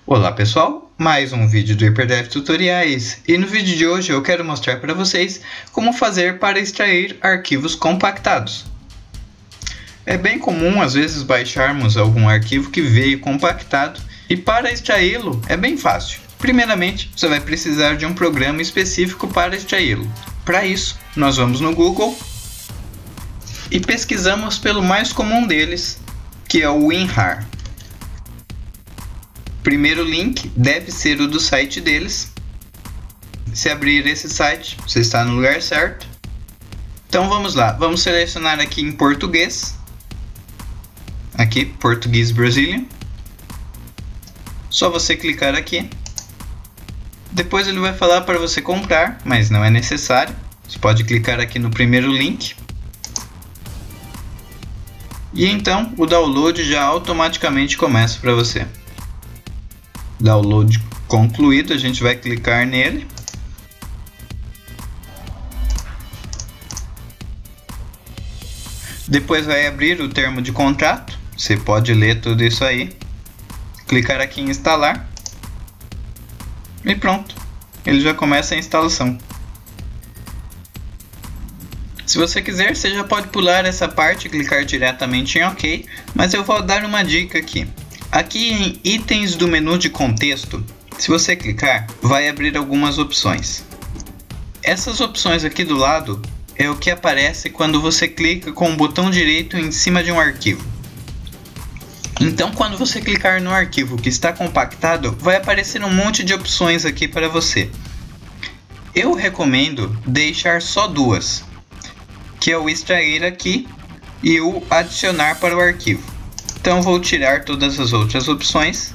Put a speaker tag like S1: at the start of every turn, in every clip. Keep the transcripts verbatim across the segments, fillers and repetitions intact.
S1: Olá pessoal, mais um vídeo do HyperDev Tutoriais, e no vídeo de hoje eu quero mostrar para vocês como fazer para extrair arquivos compactados. É bem comum às vezes baixarmos algum arquivo que veio compactado, e para extraí-lo é bem fácil. Primeiramente, você vai precisar de um programa específico para extraí-lo. Para isso, nós vamos no Google e pesquisamos pelo mais comum deles, que é o WinRAR. Primeiro link deve ser o do site deles. Se abrir esse site, você está no lugar certo. Então vamos lá, vamos selecionar aqui em português. Aqui, português Brazilian. Só você clicar aqui. Depois ele vai falar para você comprar, mas não é necessário. Você pode clicar aqui no primeiro link. E então o download já automaticamente começa para você. Download concluído, a gente vai clicar nele. Depois vai abrir o termo de contrato. Você pode ler tudo isso aí. Clicar aqui em instalar. E pronto. Ele já começa a instalação. Se você quiser, você já pode pular essa parte e clicar diretamente em OK. Mas eu vou dar uma dica aqui. Aqui em itens do menu de contexto, se você clicar, vai abrir algumas opções. Essas opções aqui do lado é o que aparece quando você clica com o botão direito em cima de um arquivo. Então, quando você clicar no arquivo que está compactado, vai aparecer um monte de opções aqui para você. Eu recomendo deixar só duas, que é o extrair aqui e o adicionar para o arquivo. Então vou tirar todas as outras opções.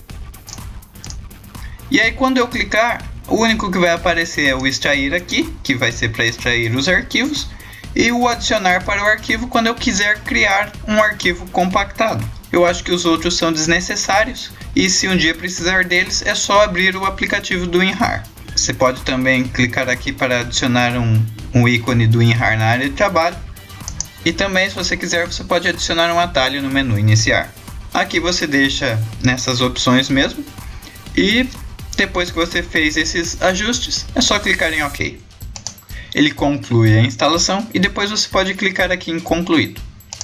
S1: E aí quando eu clicar, o único que vai aparecer é o extrair aqui, que vai ser para extrair os arquivos, e o adicionar para o arquivo quando eu quiser criar um arquivo compactado. Eu acho que os outros são desnecessários, e se um dia precisar deles é só abrir o aplicativo do WinRAR. Você pode também clicar aqui para adicionar um, um ícone do WinRAR na área de trabalho. E também, se você quiser, você pode adicionar um atalho no menu iniciar. Aqui você deixa nessas opções mesmo. E depois que você fez esses ajustes, é só clicar em OK. Ele conclui a instalação e depois você pode clicar aqui em concluído.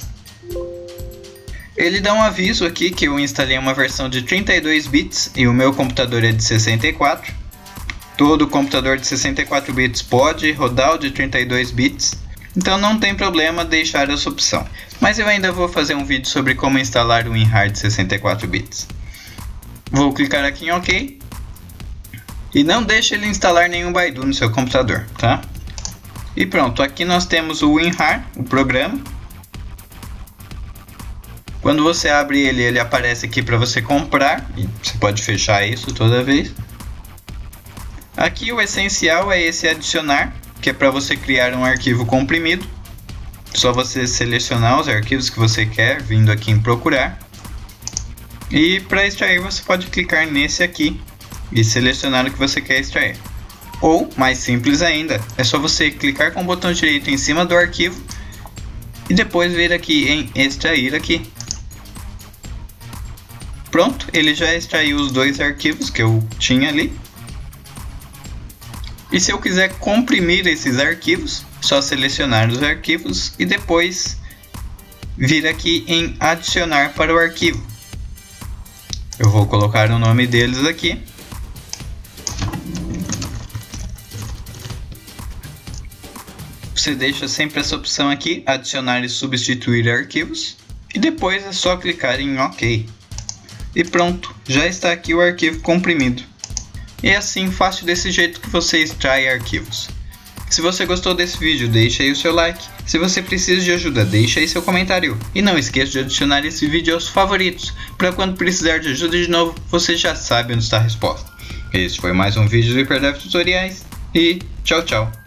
S1: Ele dá um aviso aqui que eu instalei uma versão de trinta e dois bits e o meu computador é de sessenta e quatro. Todo computador de sessenta e quatro bits pode rodar o de trinta e dois bits. Então não tem problema deixar essa opção. Mas eu ainda vou fazer um vídeo sobre como instalar o WinRAR de sessenta e quatro bits. Vou clicar aqui em OK. E não deixe ele instalar nenhum Baidu no seu computador, tá? E pronto, aqui nós temos o WinRAR, o programa. Quando você abre ele, ele aparece aqui para você comprar. E você pode fechar isso toda vez. Aqui o essencial é esse adicionar, que é para você criar um arquivo comprimido. Só você selecionar os arquivos que você quer, vindo aqui em procurar. E para extrair você pode clicar nesse aqui e selecionar o que você quer extrair. Ou, mais simples ainda, é só você clicar com o botão direito em cima do arquivo e depois vir aqui em extrair aqui. Pronto, ele já extraiu os dois arquivos que eu tinha ali. E se eu quiser comprimir esses arquivos, só selecionar os arquivos e depois vir aqui em adicionar para o arquivo. Eu vou colocar o nome deles aqui. Você deixa sempre essa opção aqui, adicionar e substituir arquivos. E depois é só clicar em OK. E pronto, já está aqui o arquivo comprimido. E é assim, fácil desse jeito que você extrai arquivos. Se você gostou desse vídeo, deixa aí o seu like. Se você precisa de ajuda, deixa aí seu comentário. E não esqueça de adicionar esse vídeo aos favoritos, para quando precisar de ajuda de novo, você já sabe onde está a resposta. Esse foi mais um vídeo do HyperDev Tutoriais e tchau, tchau.